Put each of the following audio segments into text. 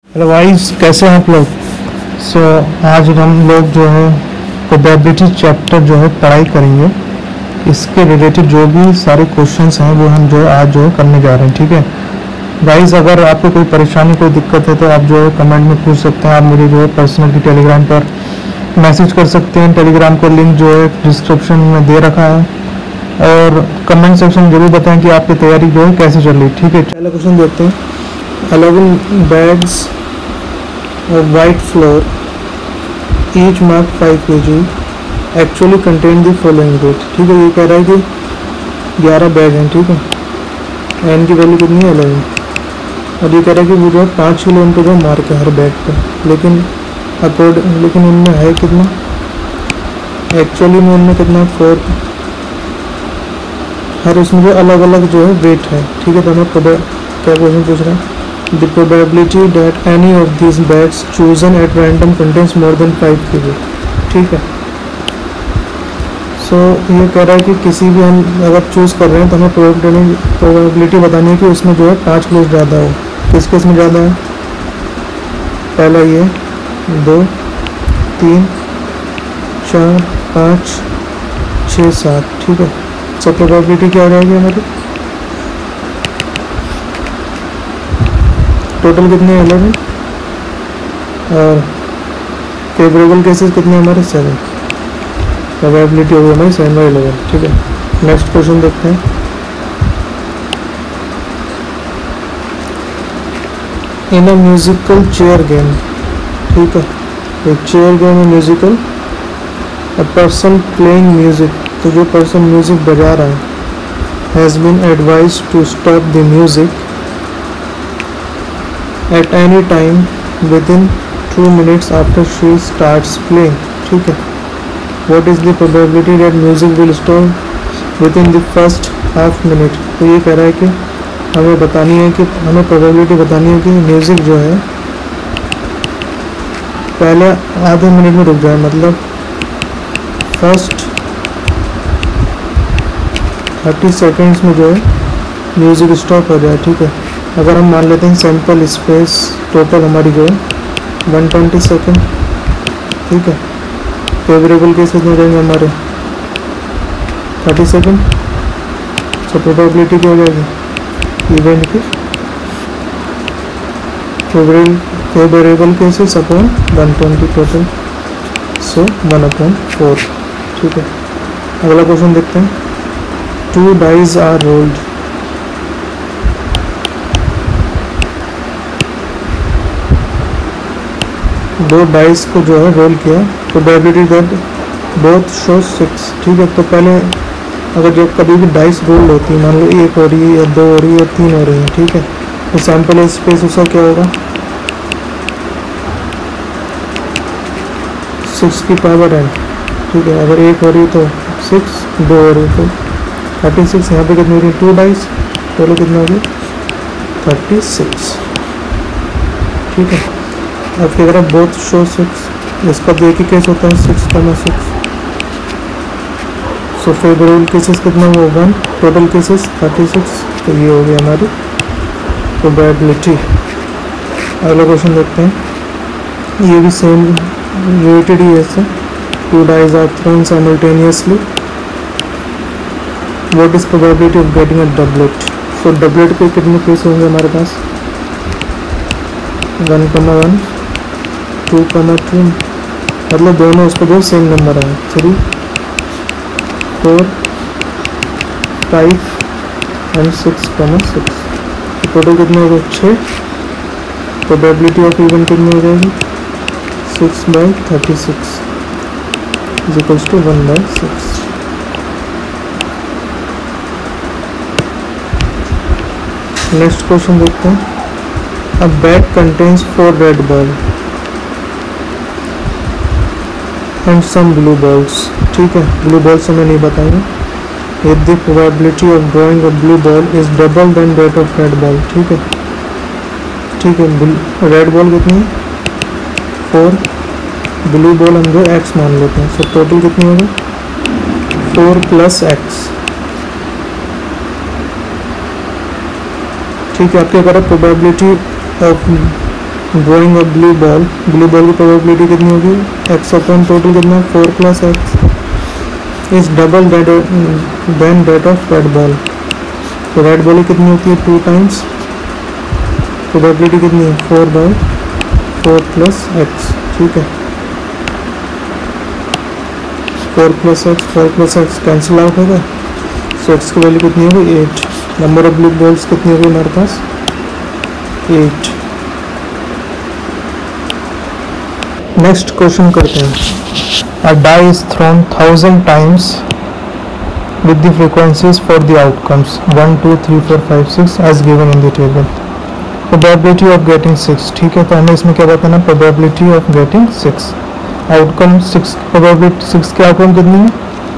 Hello guys, कैसे हैं आप लोग। आज हम लोग जो है प्रोबेबिलिटी चैप्टर जो है पढ़ाई करेंगे। इसके रिलेटेड जो भी सारे क्वेश्चंस हैं वो हम जो है आज जो है करने जा रहे हैं। ठीक है गाइस, अगर आपको कोई परेशानी कोई दिक्कत है तो आप जो है कमेंट में पूछ सकते हैं। आप मुझे जो है पर्सनली टेलीग्राम पर मैसेज कर सकते हैं। टेलीग्राम का लिंक जो है डिस्क्रिप्शन में दे रखा है। और कमेंट सेक्शन में जरूर बताएं कि आपकी तैयारी जो है कैसे चल रही है। ठीक है, पहला क्वेश्चन देखते हैं। 11 bags of white flour, each marked 5 kg, actually contain the following weight। ठीक है, ये कह रहा है कि 11 बैग हैं। ठीक है, एन की वैल्यू कितनी है 11। और ये कह रहा है कि वो जो है 5 किलो उनको जो मार्क है हर बैग पे, लेकिन इनमें है कितना, एक्चुअली में इनमें कितना 4। हर इसमें जो अलग अलग जो है वेट है। ठीक है, तो हमें क्या क्वेश्चन पूछ रहे हैं। The probability that any of these bags chosen at random contains more than 5 kg। ठीक है, ये कह रहा है कि किसी भी हम अगर चूज़ कर रहे हैं तो हमें प्रोबेबिलिटी बतानी है कि उसमें जो है 5 किलो ज़्यादा हो। किस किस में ज़्यादा है, पहला ये 2 3 4 5 6 7। ठीक है, सब प्रोबेबिलिटी क्या हो जाएगी हमारी, टोटल कितने 11 और फेवरेबल केसेस कितने हमारे 7। प्रोबेबिलिटी होगी हमारी 7/11। ठीक है, नेक्स्ट क्वेश्चन देखते हैं। In a musical chair game. ठीक है, एक चेयर गेम है musical. A person playing music, तो जो पर्सन म्यूजिक बजा रहा है, has been advise to stop the music at any time within 2 minutes after she starts playing। ठीक है, what is the probability that music will stop within the first half minute। तो ये कह रहा है कि हमें प्रोबेबिलिटी बतानी है कि म्यूज़िक जो है पहले आधे मिनट में रुक जाए, मतलब फर्स्ट 30 सेकेंड्स में जो है म्यूज़िक स्टॉप हो जाए। ठीक है, अगर हम मान लेते हैं सैंपल स्पेस टोटल हमारी जो है 120 सेकेंड। ठीक है, फेवरेबल केसेस हो जाएंगे हमारे 30 सेकेंड। प्रोबेबिलिटी क्या हो जाएगी, इवेंट की फेवरेबल केसेस अपॉन 120 टोटल, 1/4। ठीक है, अगला क्वेश्चन देखते हैं। 2 डाइज आर रोल्ड। दो डाइस को जो है रोल किया, प्रोबेबिलिटी दैट बोथ शो 6। ठीक है, तो पहले अगर जब कभी भी डाइस रोल होती है, मान लो 1 हो रही है या 2 हो रही है या 3 हो रही है। ठीक है, तो सैंपल स्पेस उसका क्या होगा, 6 की पावर n। ठीक है, अगर 1 हो रही है तो 6, 2 हो रही है तो 36। यहाँ पे कितनी हो रही है, 2 डाइस, टोटल कितना हो गया 36। ठीक है, अब फिगर ऑफ बोथ शो 6, इसका भी एक ही केस होता है 6,6। फेवरेबल केसेस कितना हुआ 1, टोटल केसेस 36। तो ये हो गई हमारी प्रोबेबिलिटी। अगला क्वेश्चन देखते हैं, ये भी सेम रिलेटेड ही है। 2 dies are thrown simultaneously, what is probability of getting a doublet. Doublet के कितने केस होंगे हमारे पास, 1,1 2,2, मतलब दोनों उसको जो सेम नंबर है 3 4 5 एंड 6,6। टोटल कितने हो गए 6। प्रोबेबिलिटी ऑफ इवेंट कितनी हो जाएगी 6/36 is equals to 1/6। Next question देखते हैं। A bag contains 4 red ball and some blue balls. ठीक है, ब्लू बॉल्स हमें नहीं बताएंगे। If the probability of drawing a blue ball is double then that of red ball. ठीक है, red ball कितनी है 4, ब्लू बॉल हम जो x मान लेते हैं। टोटल कितनी होगी 4 + x। ठीक है, आपके अगर probability of drawing a blue ball की प्रोबेबिलिटी कितनी होगी, एक्स अपॉन टोटल कितना 4 plus x is double then that of red ball. तो रेड बॉल कितनी होती है 2 टाइम्स, प्रोबेबिलिटी कितनी है 4/4 प्लस एक्स। ठीक है, 4 प्लस एक्स कैंसिल आउट होगा, सो एक्स की वैल्यू कितनी होगी 8। नंबर ऑफ ब्लू बॉल्स कितनी होगी हमारे पास 8। नेक्स्ट क्वेश्चन करते हैं। A die is thrown 1000 times with the frequencies for the outcomes 1 2 3 4 5 6 as given in the table. Probability of getting 6। ठीक है, तो हमें इसमें क्या बताना, probability of getting 6 outcome 6 probability 6 के आउटकम कितनी है,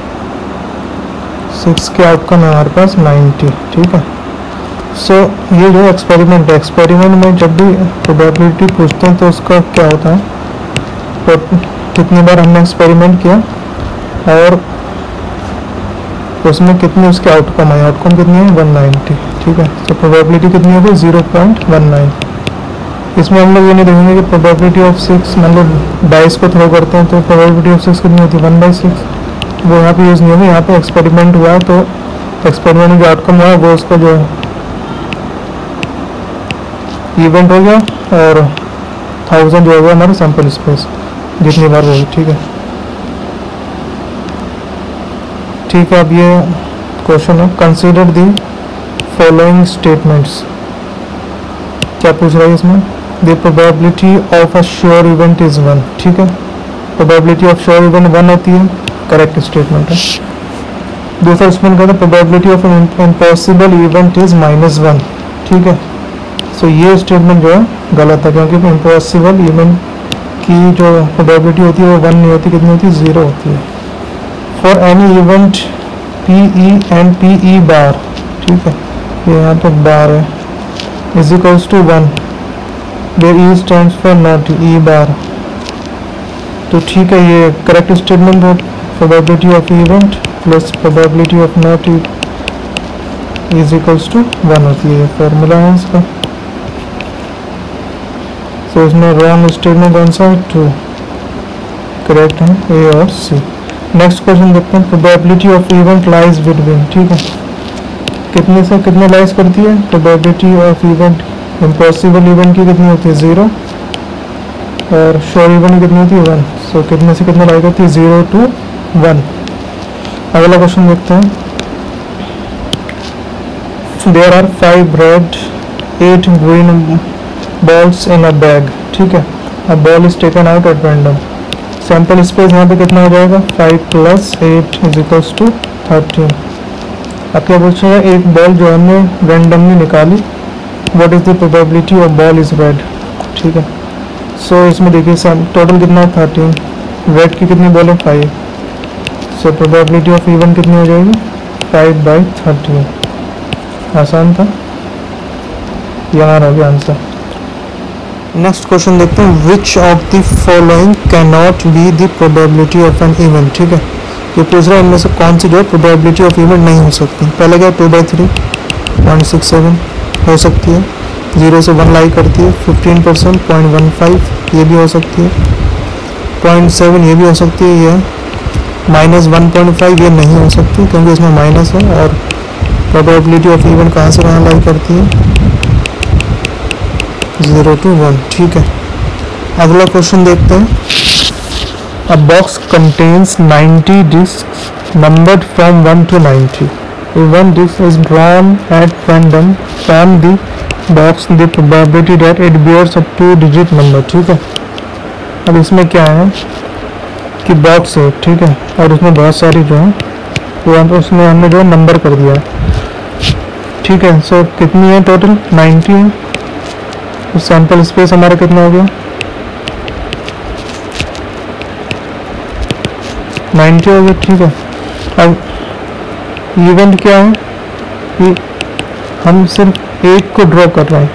6 के आउटकम है हमारे पास 90। ठीक है, सो ये जो एक्सपेरिमेंट है, एक्सपेरिमेंट में जब भी प्रोबेबिलिटी पूछते हैं तो उसका क्या होता है, तो कितनी बार हमने एक्सपेरिमेंट किया और उसमें कितनी उसके आउटकम है, आउटकम कितनी है 190। ठीक है, तो प्रोबेबिलिटी कितनी होगी 0.19। इसमें हम लोग ये नहीं देखेंगे कि प्रोबेबिलिटी ऑफ 6 मतलब डाइस को थ्रो करते हैं तो प्रोबेबिलिटी ऑफ 6 कितनी होती है 1/6, वो यहाँ पे यूज़ नहीं होगी। यहाँ पे एक्सपेरिमेंट हुआ है तो एक्सपेरिमेंट में जो आउटकम हुआ वो उसका जो इवेंट हो गया और 1000 जो हो गया हमारा सैंपल स्पेस जितनी बार हुई। ठीक है, ठीक है, अब ये क्वेश्चन है, कंसीडर दी फॉलोइंग स्टेटमेंट्स। क्या पूछ रहा है इसमें, the probability of a sure event is 1। ठीक है, प्रोबेबिलिटी ऑफ श्योर इवेंट 1 होती है, करेक्ट स्टेटमेंट है। दूसरा स्टेटमेंट कहते हैं probability of an impossible event is -1। ठीक है, सो ये स्टेटमेंट जो है गलत है क्योंकि इम्पॉसिबल इवेंट की जो प्रोबेबिलिटी होती है वो 1 नहीं होती, कितनी होती है 0 होती है। For any event PE and PE bar, ठीक है, ये यहाँ पे बार है, is equals to 1 where E stands for not E bar. तो ठीक है, ये करेक्ट स्टेटमेंट है, probability of event plus probability of not is equals to 1 होती है, फॉर्मूला है इसका। तो इसमें रॉन्ग स्टेटमेंट कौन सा है 2, करेक्ट है A और C। नेक्स्ट क्वेश्चन देखते हैं, probability of event lies between. ठीक है, कितने से कितने लाइज करती है, probability of event impossible event की कितनी होती है 0 और श्योर इवेंट कितनी होती है 1। सो कितने से कितने लाइज करती है 0 to 1। अगला क्वेश्चन देखते हैं, there are 5 red 8 green balls in a bag। ठीक है, a ball is taken out at random। Sample space यहाँ पे कितना हो जाएगा 5 + 8 = 13। अब क्या पूछ रहे हैं, एक बॉल जो हमने रैंडमली निकाली, what is the probability of ball is red. ठीक है, सो इसमें देखिए टोटल कितना है 13, रेड की कितनी बॉल है 5, सो प्रोबेबिलिटी ऑफ इवेंट कितनी हो जाएगी 5/13। आसान था, ये हमारा हो गया आंसर। नेक्स्ट क्वेश्चन देखते हैं, which of the following can not be the probability of an event. ठीक है, ये पूछ रहा है इनमें से कौन सी जो है प्रोबेबिलिटी ऑफ इवेंट नहीं हो सकती। पहले क्या 2/3 0.67 हो सकती है, 0 से 1 लाई करती है, 15% 0.15 ये भी हो सकती है, 0.7 ये भी हो सकती है, ये -1.5 ये नहीं हो सकती क्योंकि इसमें माइनस है। और प्रोबेबिलिटी ऑफ इवेंट कहाँ से कहाँ लाई करती है 0 to 1। ठीक है, अगला क्वेश्चन देखते हैं, a box contains 90 disc numbered from 1 to 90। If one disc is drawn at random from the box, the probability that it bears a 2-digit number। ठीक है, अब इसमें क्या है कि बॉक्स है, ठीक है, और उसमें बहुत सारी जो है वो उसमें हमने जो नंबर कर दिया है। ठीक है, सो कितनी है टोटल 90 है, तो सैंपल स्पेस हमारा कितना हो गया 90 हो गया। ठीक है, अब इवेंट क्या है कि हम सिर्फ एक को ड्रॉ कर रहे हैं,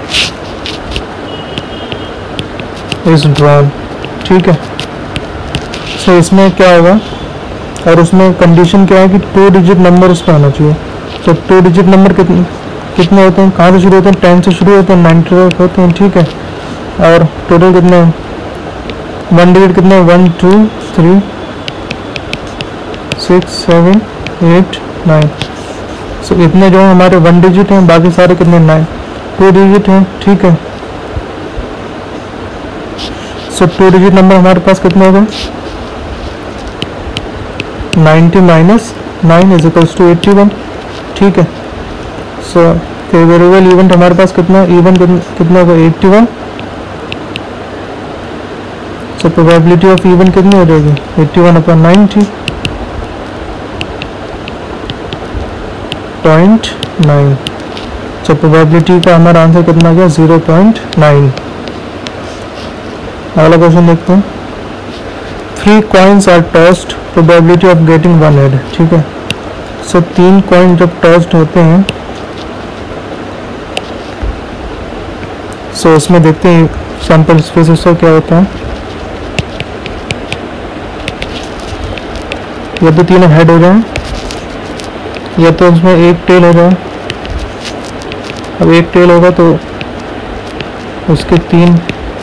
इस ड्रॉन। ठीक है, सो इसमें क्या होगा, और उसमें कंडीशन क्या है कि 2 डिजिट नंबर उसका होना चाहिए। तो 2 डिजिट नंबर कितने होते हैं, कहाँ से शुरू होते हैं 10 से शुरू होते हैं, 90 तक होते हैं। ठीक है, और टोटल कितने, 1 डिजिट कितने, 1 2 3 6 7 8 9। सो इतने जो हमारे 1 डिजिट हैं, बाकी सारे कितने 9 2 डिजिट हैं, ठीक है। सो 2 डिजिट नंबर हमारे पास कितने हो गए, 90 माइनस 9 इज इक्वल्स टू 81, ठीक है। सो फेवरेबल इवेंट हमारे पास कितना, इवेंट कितना होगा 81। सो प्रोबेबिलिटी ऑफ इवेंट कितनी हो जाएगी 81/90 0.9। सो प्रोबेबिलिटी का हमारा आंसर कितना गया 0.9। अगला क्वेश्चन देखते हैं। 3 coins are tossed, probability of getting 1 head, ठीक है। सो 3 कॉइन जब टॉस्ड होते हैं, सो उसमें देखते हैं सैंपल स्पेस क्या होता है। या तो तीनों हेड हो जाए, या तो उसमें एक टेल हो जाए। अब एक टेल होगा तो उसके 3,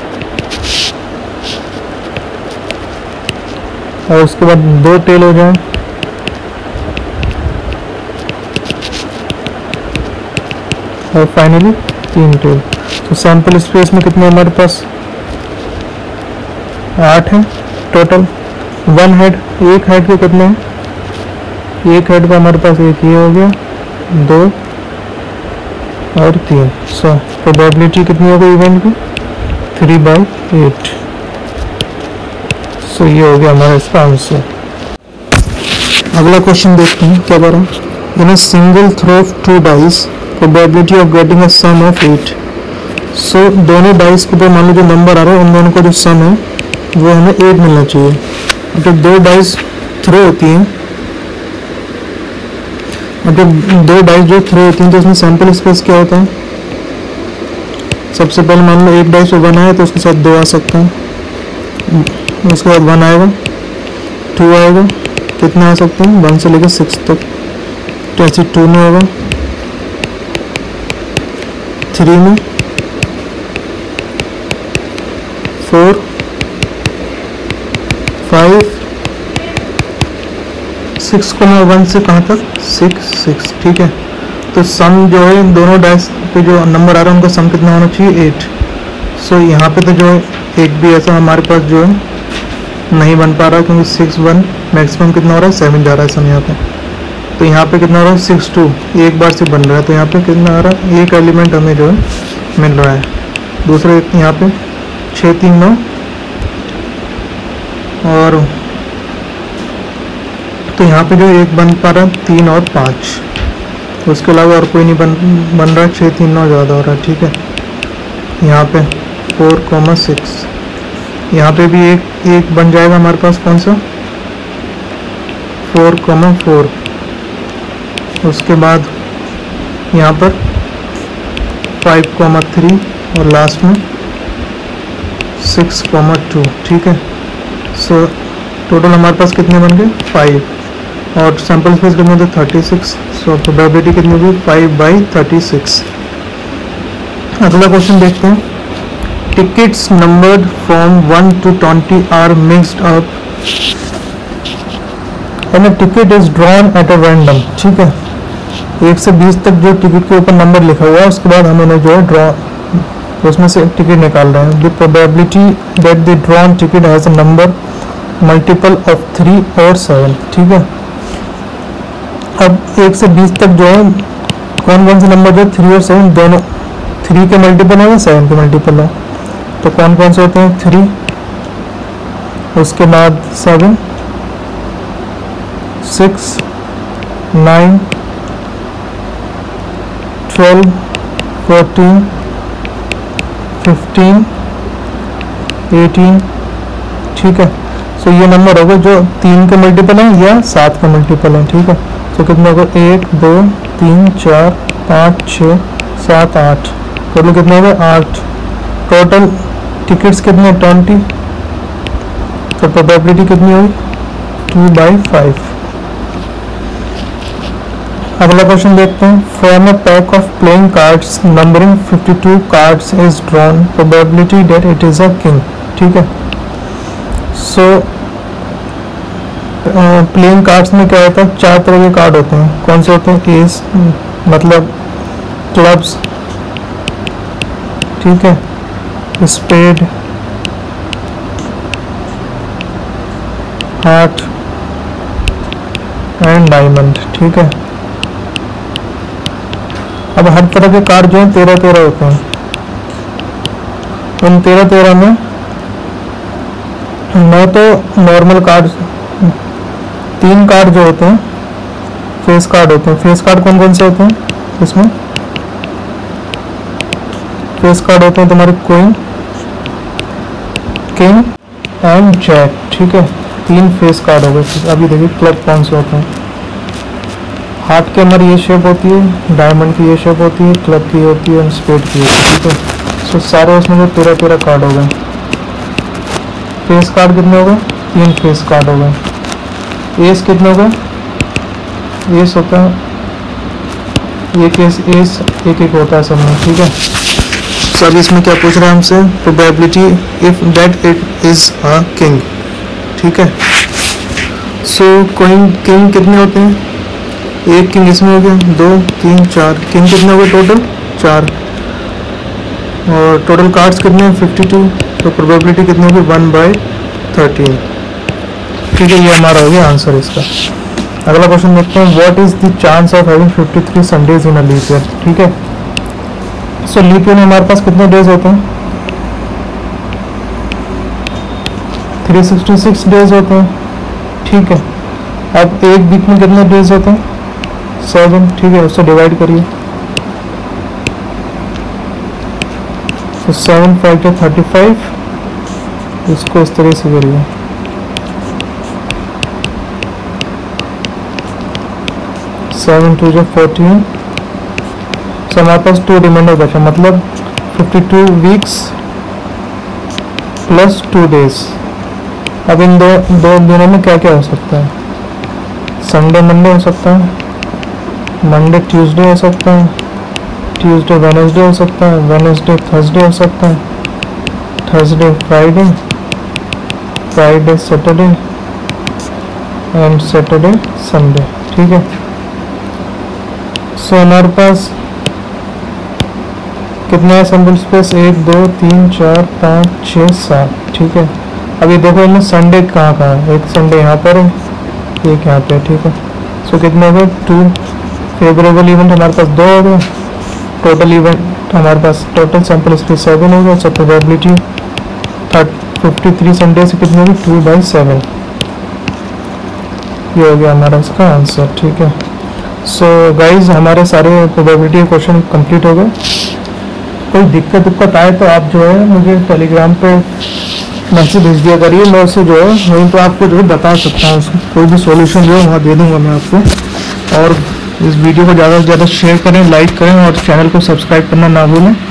और उसके बाद 2 टेल हो जाए, और फाइनली 3 टेल। तो सैंपल स्पेस में कितने हमारे पास 8 हैं टोटल। 1 हेड, एक हेड के कितने हैं, एक हेड का हमारे पास एक ये हो गया, 2 और 3। सो प्रोबेबिलिटी कितनी हो गई इवेंट की 3/8। सो ये हो गया हमारा इसका आंसर। अगला क्वेश्चन देखते हैं क्या कह रहा है। In a single throw of 2 dice, probability of getting a sum of 8। So दोनों डाइस के ऊपर मान लो जो नंबर आ रहा है, उन दोनों का जो सम है वो हमें 8 मिलना चाहिए। जब 2 डाइस थ्रो होती हैं, जब 2 डाइस जो थ्रो होती हैं, तो उसमें सैंपल स्पेस क्या होता है। सबसे पहले मान लो एक डाइस 1 आया तो उसके साथ 2 आ सकता है, उसके बाद 1 आएगा, 2 आएगा, कितने आ सकते हैं 1 से लेकर 6 तक। तो ऐसे 2 में होगा, 3 में, 4 5 6,1 से कहाँ तक 6, ठीक है। तो सम जो है दोनों डाइस पे जो नंबर आ रहा है उनका सम कितना होना चाहिए 8। सो यहाँ पे तो जो है एक भी ऐसा हमारे पास जो है नहीं बन पा रहा, क्योंकि 6 1 मैक्सिमम कितना हो रहा है 7 जा रहा है सम यहाँ पे। तो यहाँ पे कितना हो रहा है 6 2 एक बार से बन रहा है, तो यहाँ पे कितना आ रहा है, एक एलिमेंट हमें जो है मिल रहा है। दूसरा यहाँ पे 6 3 9, और तो यहाँ पे जो एक बन पा रहा है 3 और 5, उसके अलावा और कोई नहीं बन रहा है। 6 3 9 ज़्यादा हो रहा है, ठीक है। यहाँ पे 4,6, यहाँ पे भी एक बन जाएगा हमारे पास, कौन सा 4,4। उसके बाद यहाँ पर 5,3 और लास्ट में 6,2, ठीक है। सो टोटल हमारे पास कितने बन गए 5, और सैंपल स्पेस कितने थे 36। सो प्रोबेबिलिटी कितनी होगी 5/36। अगला क्वेश्चन देखते हैं। Tickets numbered from 1 to 20 are mixed up and a ticket is drawn at a random, ठीक है। 1 से 20 तक जो टिकट के ऊपर नंबर लिखा हुआ है, उसके बाद हम उन्हें जो है ड्रॉ, उसमें से टिकट निकाल रहे हैं। The probability that the drawn ticket has a number multiple of 3 और 7, ठीक है। अब 1 से 20 तक जो है कौन कौन से नंबर जो 3 और 7 दोनों 3 के मल्टीपल है या 7 के मल्टीपल है, तो कौन कौन से होते हैं 3, उसके बाद 7 6 9 12 14 15 18, ठीक है। सो ये नंबर होगा जो 3 के मल्टीपल है या 7 के मल्टीपल है, ठीक है। तो कितना होगा 1 2 3 4 5 6 7 8, टोटल कितने हो गए 8। टोटल टिकट्स कितने 20, तो प्रोबेबिलिटी कितनी होगी 2/5। अगला क्वेश्चन देखते हैं। From a pack of playing cards numbering 52 cards is drawn, probability that it is a king. ठीक है, सो प्लेइंग कार्ड्स में क्या होता है, 4 तरह के कार्ड होते हैं। कौन से होते हैं? एस मतलब क्लब्स, ठीक है, स्पेड, हार्ट एंड डायमंड। ठीक है, अब हर तरह के कार्ड जो है 13-13 होते हैं। उन 13-13 में 9 तो नॉर्मल कार्ड, 3 कार्ड जो होते हैं फेस कार्ड होते हैं। फेस कार्ड कौन कौन से होते हैं इसमें? फेस कार्ड होते हैं तुम्हारे क्वीन, किंग एंड जैक। ठीक है, 3 फेस कार्ड हो गए। अभी देखिए क्लब कौन से होते हैं। हार्ट के अंदर ये शेप होती है, डायमंड की ये शेप होती है, क्लब की होती है, स्पेड की होती है। ठीक है, सो सारे उसमें जो 13-13 कार्ड हो गए। फेस कार्ड कितने हो गए? 3 फेस कार्ड हो गए। एस कितने हो गए? एस होता है एक एस एक होता है सब में। ठीक है, सो अभी इसमें क्या पूछ रहा है हमसे? Probability if that it is a king. ठीक है, सो किंग कितने होते हैं? एक किंग इसमें हो गया, 2 3 4 किंग कितने हो गए टोटल? 4। और टोटल कार्ड्स कितने हैं? 52। तो प्रोबेबिलिटी कितनी होगी? 1/13। ठीक है, ये हमारा हो गया आंसर इसका। अगला क्वेश्चन देखते हैं। What is the chance of having 53 Sundays in a leap year? ठीक है, सो लीप ईयर में हमारे पास कितने डेज होते हैं? 366 डेज होते हैं। ठीक है, अब एक वीक में कितने डेज होते हैं? 7। ठीक है, उससे डिवाइड करिए। तो 7 5 to 35, इसको इस तरह से करिए। 7 2 जो 14। सो हमारे पास 2 रिमाइंडर बचा, मतलब 52 वीक्स प्लस 2 डेज। अब इन दो दिनों में क्या क्या हो सकता है? संडे मंडे हो सकता है, मंडे ट्यूसडे हो सकता है, ट्यूसडे वेडनेसडे हो सकता है, वेडनेसडे थर्सडे हो सकता है, Thursday Friday, Friday Saturday and Saturday Sunday. ठीक है, सो हमारे पास कितना है सैम्पल स्पेस? 1 2 3 4 5 6 7। ठीक है, अभी देखो इनमें संडे कहाँ है? एक संडे यहाँ पर है, एक यहाँ पे। ठीक है, सो कितने हो गए? 2 फेवरेबल इवेंट हमारे पास 2 हो गए। टोटल इवेंट हमारे पास टोटल सैंपल स्पेस 7 हो गया। सो प्रोबेबिलिटी 53 संडे से कितनी होगी? 2/7। ये हो गया हमारा इसका आंसर। ठीक है, सो गाइज हमारे सारे प्रोबेबिलिटी क्वेश्चन कंप्लीट हो गए। कोई दिक्कत आए तो आप जो है मुझे टेलीग्राम पे मैसेज भेज दिया करिए, मैं उससे जो है वहीं पर आपको जो है बता सकता हूँ। उसका कोई भी सॉल्यूशन जो है वहाँ दे दूँगा मैं आपको। और इस वीडियो को ज़्यादा से ज़्यादा शेयर करें, लाइक करें और चैनल को सब्सक्राइब करना ना भूलें।